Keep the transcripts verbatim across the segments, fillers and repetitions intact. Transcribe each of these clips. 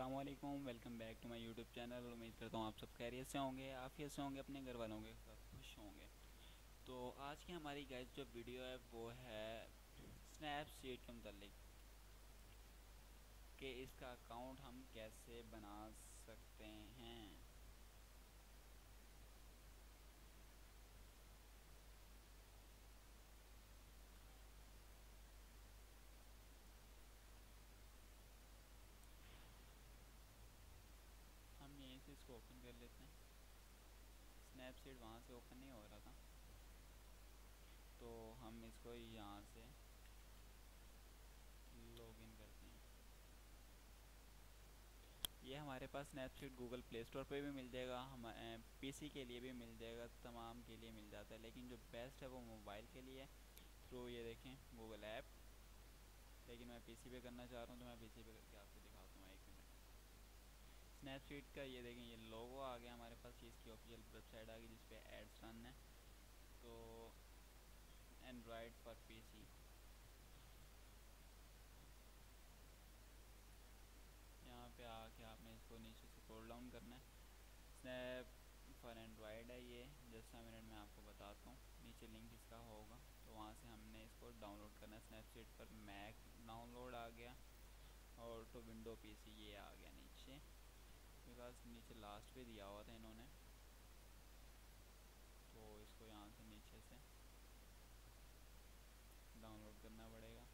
अस्सलाम वालेकुम, welcome back to my YouTube channel. उम्मीद करता हूँ आप सब खैरियत से होंगे, आफियत से होंगे, अपने घर वालों के साथ खुश होंगे। तो आज की हमारी गाइस जो वीडियो है वो है स्नैपसीड के मतलब कि इसका अकाउंट हम कैसे बना सकते हैं। हम यहीं से इसको ओपन कर लेते हैं। स्नैपसीड वहाँ से ओपन नहीं हो रहा था, तो हम इसको यहाँ से लॉगिन करते हैं। ये हमारे पास स्नैपसीड गूगल प्ले स्टोर पे भी मिल जाएगा, हम पीसी के लिए भी मिल जाएगा, तमाम के लिए मिल जाता है। लेकिन जो बेस्ट है वो मोबाइल के लिए थ्रू ये देखें गूगल ऐप। लेकिन मैं पीसी पे करना चाह रहा हूँ तो मैं पीसी पे करके आपको दिखाता हूँ। एक मिनट। स्नैपसीड का ये देखें, ये लोगो आ गया हमारे पास, ये इसकी ऑफिशियल वेबसाइट आ गई जिसपे एड्स रन है। तो एंड्रॉयड फॉर पीसी, यहाँ पे आके आपने इसको नीचे स्क्रॉल डाउन करना है। स्नैप फॉर एंड्रॉयड है ये, जैसा मिनट में आपको बताता हूँ। नीचे लिंक इसका होगा तो वहाँ से हमने इसको डाउनलोड करना है। स्नैपसीड पर मैक डाउनलोड आ गया और तो विंडो पीसी ये आ गया नीचे। मेरे पास नीचे लास्ट पे दिया हुआ था इन्होंने, तो इसको यहाँ से नीचे से डाउनलोड करना पड़ेगा।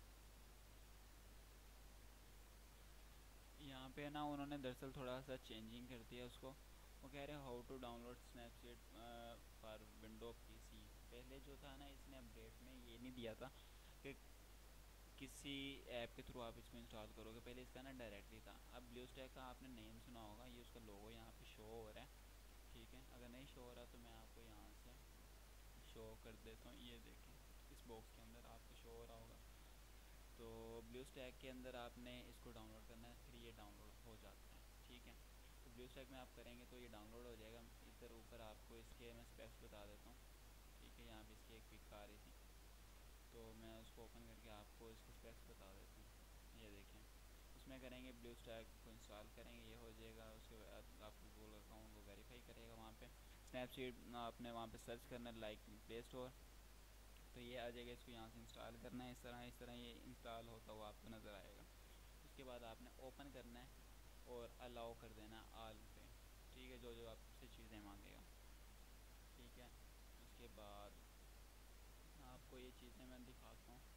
यहाँ पे ना उन्होंने दरअसल थोड़ा सा चेंजिंग कर दिया उसको। वो कह रहे हैं how to download Snapseed for window PC. पहले जो था ना, इसने अपडेट में ये नहीं दिया था कि किसी ऐप के थ्रू आप इसको इंस्टॉल करोगे। पहले इसका ना डायरेक्टली था। अब ब्लू स्टैक का आपने नेम सुना होगा, ये उसका लोगो यहाँ पे शो हो रहा है। ठीक है, अगर नहीं शो हो रहा तो मैं आपको यहाँ से शो कर देता हूँ। ये देखें, इस बॉक्स के अंदर आपको शो हो रहा होगा। तो ब्लू स्टैक के अंदर आपने इसको डाउनलोड करना है, फिर ये डाउनलोड हो जाता है। ठीक है, तो ब्लू स्टैक में आप करेंगे तो ये डाउनलोड हो जाएगा। इधर ऊपर आपको इसके मैं स्पेक्स बता देता हूँ। ठीक है, यहाँ पे इसकी एक पिक आ रही थी तो मैं उसको ओपन करके आपको इसके स्पेक्स बता देता हूँ। ये देखें, उसमें करेंगे ब्लू स्टैक को इंस्टॉल करेंगे, ये हो जाएगा। उसके बाद आपको गूगल अकाउंट को वेरीफाई करेगा वहाँ पे। स्नैपसीड आपने वहाँ पे सर्च करना है लाइक प्ले स्टोर, तो ये आ जाएगा। इसको यहाँ से इंस्टॉल करना है। इस तरह इस तरह ये इंस्टॉल होता हुआ आपको नज़र आएगा। उसके बाद आपने ओपन करना है और अलाउ कर देना है आल पे। ठीक है, जो जो आपसे चीज़ें मांगेगा। ठीक है, उसके बाद आपको ये चीज़ें मैं दिखाता हूँ।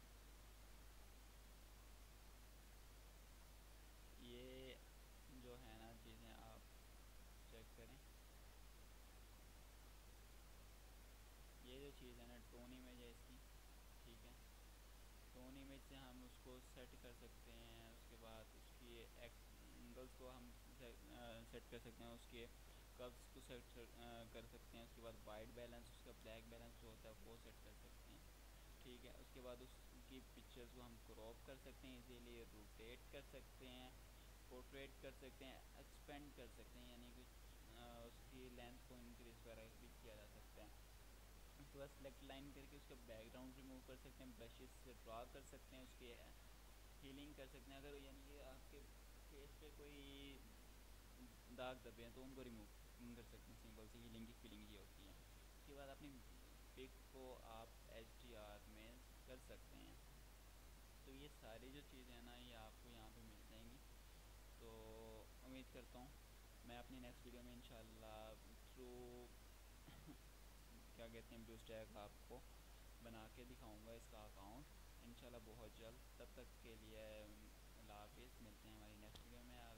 ये जो है ना चीज़ें आप चेक करें। ये जो चीज़ है ना टोन इमेज है इसकी। ठीक है, टोन इमेज से हम उसको सेट कर सकते हैं। उसके बाद उसकी एंगल्स को हम सेट कर सकते हैं, उसके कर्व्स को सेट कर सकते हैं। उसके बाद वाइट बैलेंस, उसका ब्लैक बैलेंस जो होता है वो सेट कर सकते हैं। ठीक है, उसके बाद उसकी पिक्चर्स को हम क्रॉप कर सकते हैं, इजीली रोटेट कर सकते हैं, पोर्ट्रेट कर सकते हैं, एक्सपेंड कर सकते हैं, यानी कि उसकी लेंथ को इंक्रीज वगैरह भी किया जा सकता है। उसके बाद सेलेक्ट लाइन करके उसका बैकग्राउंड रिमूव कर सकते हैं, ब्रशेस से ड्रा कर सकते हैं, उसकी हीलिंग कर सकते हैं। अगर यानी कि आपके फेस पे कोई दाग धब्बे हैं तो उनको रिमूव कर सकते हैं। सिंपल सी हीलिंग की फीलिंग ये होती है। उसके बाद अपनी पिक को आप एच डी आर में कर सकते हैं। तो ये सारी जो चीज़ें हैं ना ये आपको यहाँ पे मिल जाएंगी। तो उम्मीद करता हूँ मैं अपनी नेक्स्ट वीडियो में इंशाल्लाह थ्रू क्या कहते हैं ब्लू स्टैक आपको बना के दिखाऊंगा इसका अकाउंट इंशाल्लाह बहुत जल्द। तब तक के लिए अल्लाह हाफिज़, मिलते हैं हमारी नेक्स्ट वीडियो में।